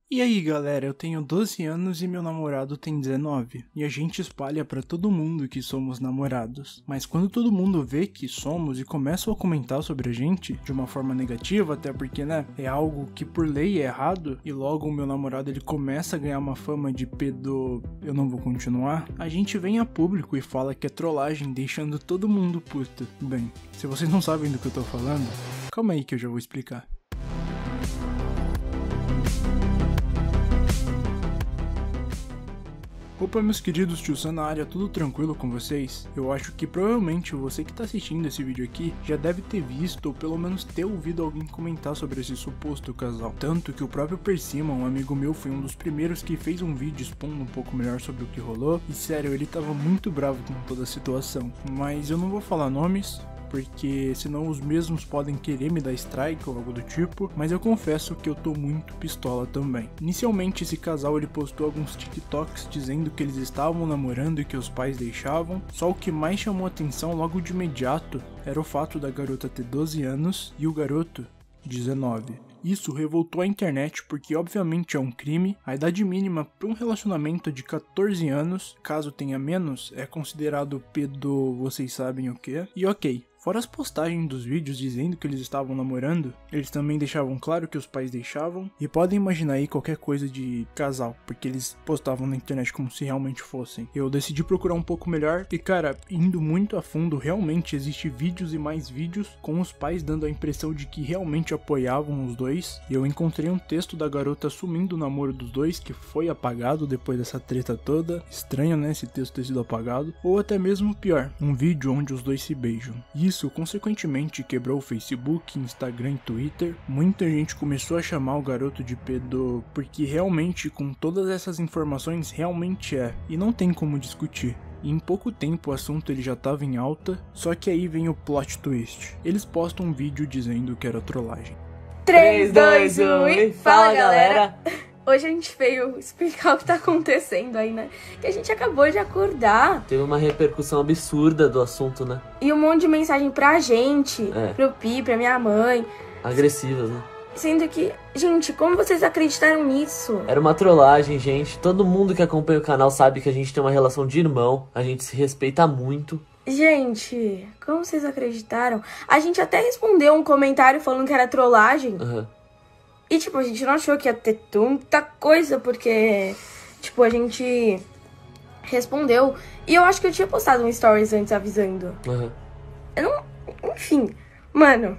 E aí galera, eu tenho 12 anos e meu namorado tem 19, e a gente espalha pra todo mundo que somos namorados. Mas quando todo mundo vê que somos e começam a comentar sobre a gente, de uma forma negativa, até porque né, é algo que por lei é errado, e logo o meu namorado ele começa a ganhar uma fama de pedo, eu não vou continuar, a gente vem a público e fala que é trollagem, deixando todo mundo puto. Bem, se vocês não sabem do que eu tô falando, calma aí que eu já vou explicar. Opa meus queridos, tio Sam na área, tudo tranquilo com vocês? Eu acho que provavelmente você que tá assistindo esse vídeo aqui já deve ter visto ou pelo menos ter ouvido alguém comentar sobre esse suposto casal. Tanto que o próprio Persima, um amigo meu, foi um dos primeiros que fez um vídeo expondo um pouco melhor sobre o que rolou. E sério, ele tava muito bravo com toda a situação. Mas eu não vou falar nomes, porque senão os mesmos podem querer me dar strike ou algo do tipo, mas eu confesso que eu tô muito pistola também. Inicialmente esse casal ele postou alguns TikToks dizendo que eles estavam namorando e que os pais deixavam, só o que mais chamou atenção logo de imediato era o fato da garota ter 12 anos e o garoto 19. Isso revoltou a internet porque obviamente é um crime, a idade mínima para um relacionamento é de 14 anos, caso tenha menos é considerado pedo, vocês sabem o que, e ok. Fora as postagens dos vídeos dizendo que eles estavam namorando, eles também deixavam claro que os pais deixavam, e podem imaginar aí qualquer coisa de casal, porque eles postavam na internet como se realmente fossem. Eu decidi procurar um pouco melhor, e cara, indo muito a fundo, realmente existe vídeos e mais vídeos com os pais dando a impressão de que realmente apoiavam os dois. Eu encontrei um texto da garota assumindo o namoro dos dois, que foi apagado depois dessa treta toda. Estranho, né, esse texto ter sido apagado. Ou até mesmo pior, um vídeo onde os dois se beijam. Isso, consequentemente, quebrou o Facebook, Instagram e Twitter. Muita gente começou a chamar o garoto de pedo, porque realmente, com todas essas informações, realmente é. E não tem como discutir. E em pouco tempo o assunto ele já tava em alta, só que aí vem o plot twist. Eles postam um vídeo dizendo que era trollagem. 3, 2, 1 e fala galera! Hoje a gente veio explicar o que tá acontecendo aí, né? Que a gente acabou de acordar. Teve uma repercussão absurda do assunto, né? E um monte de mensagem pra gente, pro Pi, pra minha mãe. Agressivas, né? Sendo que, gente, como vocês acreditaram nisso? Era uma trollagem, gente. Todo mundo que acompanha o canal sabe que a gente tem uma relação de irmão. A gente se respeita muito. Gente, como vocês acreditaram? A gente até respondeu um comentário falando que era trollagem. E, tipo, a gente não achou que ia ter tanta coisa, porque, tipo, a gente respondeu. E eu acho que eu tinha postado um stories antes avisando. Eu não... Enfim, mano,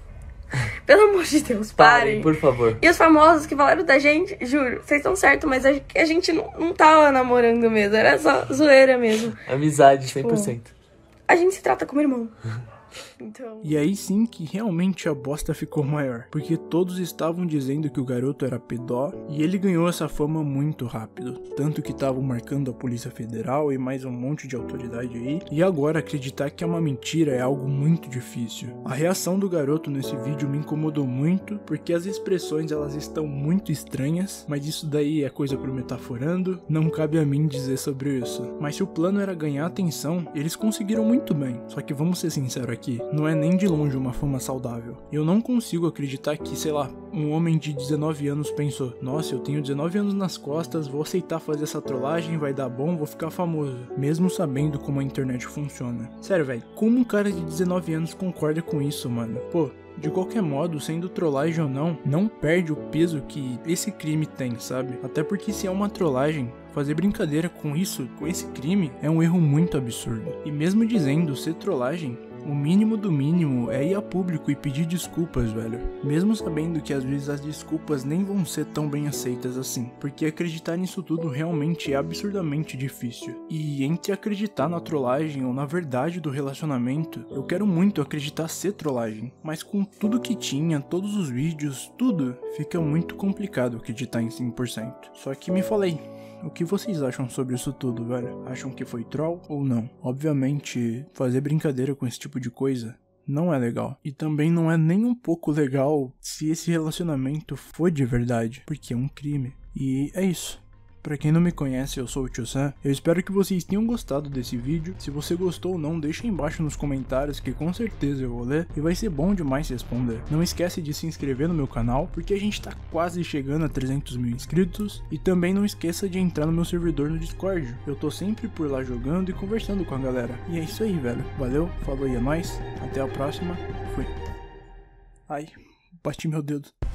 pelo amor de Deus, parem. Por favor. E os famosos que falaram da gente, juro, vocês estão certos, mas a gente não tava namorando mesmo, era só zoeira mesmo. Amizade, 100%. Tipo, a gente se trata como irmão. Então... E aí sim que realmente a bosta ficou maior, porque todos estavam dizendo que o garoto era pedó, e ele ganhou essa fama muito rápido, tanto que estavam marcando a Polícia Federal e mais um monte de autoridade aí, e agora acreditar que é uma mentira é algo muito difícil. A reação do garoto nesse vídeo me incomodou muito, porque as expressões elas estão muito estranhas, mas isso daí é coisa pro metaforando, não cabe a mim dizer sobre isso. Mas se o plano era ganhar atenção, eles conseguiram muito bem, só que vamos ser sinceros aqui, não é nem de longe uma fama saudável. Eu não consigo acreditar que, sei lá, um homem de 19 anos pensou: nossa, eu tenho 19 anos nas costas, vou aceitar fazer essa trollagem, vai dar bom, vou ficar famoso. Mesmo sabendo como a internet funciona. Sério, velho, como um cara de 19 anos concorda com isso, mano? Pô, de qualquer modo, sendo trollagem ou não, não perde o peso que esse crime tem, sabe? Até porque se é uma trollagem, fazer brincadeira com isso, com esse crime, é um erro muito absurdo. E mesmo dizendo ser trollagem, o mínimo do mínimo é ir a público e pedir desculpas, velho. Mesmo sabendo que às vezes as desculpas nem vão ser tão bem aceitas assim. Porque acreditar nisso tudo realmente é absurdamente difícil. E entre acreditar na trollagem ou na verdade do relacionamento, eu quero muito acreditar ser trollagem. Mas com tudo que tinha, todos os vídeos, tudo, fica muito complicado acreditar em 100%. Só que me falei. O que vocês acham sobre isso tudo, velho? Acham que foi troll ou não? Obviamente, fazer brincadeira com esse tipo de coisa não é legal. E também não é nem um pouco legal se esse relacionamento for de verdade, porque é um crime. E é isso. Pra quem não me conhece, eu sou o Tio Sam. Eu espero que vocês tenham gostado desse vídeo. Se você gostou ou não, deixa aí embaixo nos comentários que com certeza eu vou ler e vai ser bom demais responder. Não esquece de se inscrever no meu canal, porque a gente tá quase chegando a 300 mil inscritos. E também não esqueça de entrar no meu servidor no Discord. Eu tô sempre por lá jogando e conversando com a galera. E é isso aí, velho. Valeu, falou e é nóis. Até a próxima. Fui. Ai, bati meu dedo.